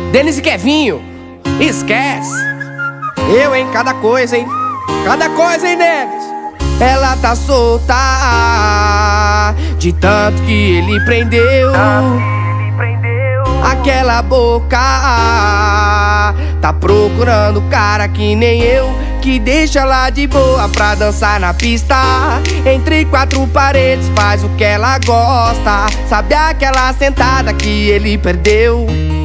Denis e Kevinho, esquece. Eu, hein, cada coisa, hein. Cada coisa, hein, Denis. Ela tá solta de tanto que ele prendeu. Aquela boca tá procurando cara que nem eu, que deixa ela de boa pra dançar na pista. Entre quatro paredes faz o que ela gosta. Sabe aquela sentada que ele perdeu?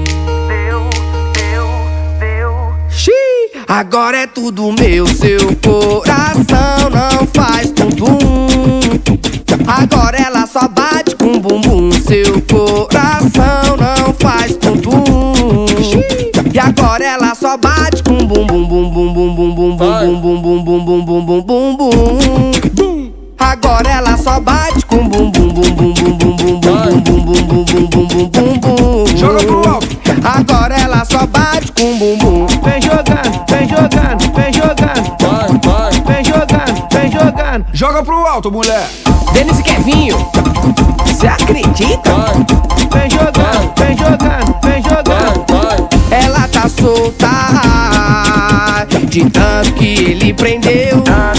Agora é tudo meu, seu coração não faz tum-tum. Agora ela só bate com bumbum, seu coração não faz tum-tum. E agora ela só bate com bumbum, bum bum bum bum bum bum bum bum bum bum bum bum bum bum. Agora ela só bate com bumbum bum bum bum bum bum bum bum bum bum bum bum bum bum. Joga pro alto. Agora ela só bate com bumbum. Vem jogando, vem jogando, vem jogando. Vai. Vem jogando, vem jogando. Joga pro alto, mulher. Denis e Kevinho, cê acredita? Vem jogando, vem jogando, vem jogando. Ela tá solta de tanto que ele prendeu.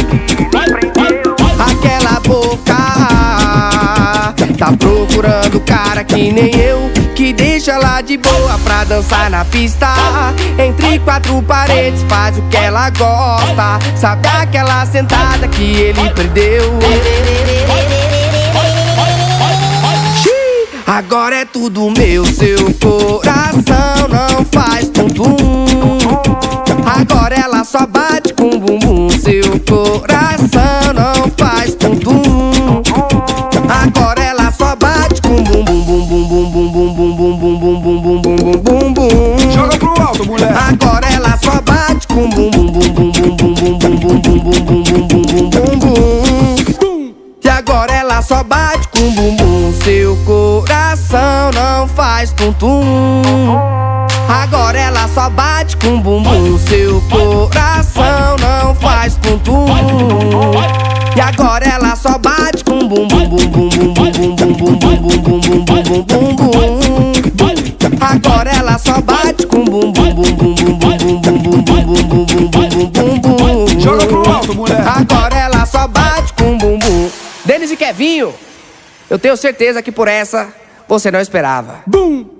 Aquela boca tá procurando cara que nem eu, que deixa ela de boa pra dançar na pista. Entre quatro paredes faz o que ela gosta. Sabe aquela sentada que ele perdeu? Agora é tudo meu, seu coração não faz tum-tum. Agora ela só bate com bumbum, seu coração não faz tum-tum. Agora ela só bate com bumbum, bum bum bum bum bum bum bum bum bum bum bum bum bum bum. Joga pro alto, mulher. Agora ela só bate com bumbum bum bum bum bum bum bum bum bum bum bum bum bum bum. E agora ela só bate com bumbum, seu coração não faz tum-tum. Agora ela só bate com bumbum, seu coração não faz tum-tum. E agora ela só bate com bumbum, bum bum bum bum bum bum bum bum bum bum bum bum bum bum. Agora ela só bate com bumbum, bum bum bum bum bum bum bum bum bum bum bum bum bum. Joga pro alto, mulher. Agora ela só bate com bumbum. Denis e Kevinho, eu tenho certeza que por essa você não esperava. Bum.